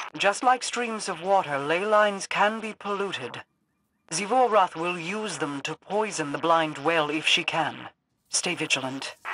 Just like streams of water, ley lines can be polluted. Xivu Arath will use them to poison the blind well if she can. Stay vigilant.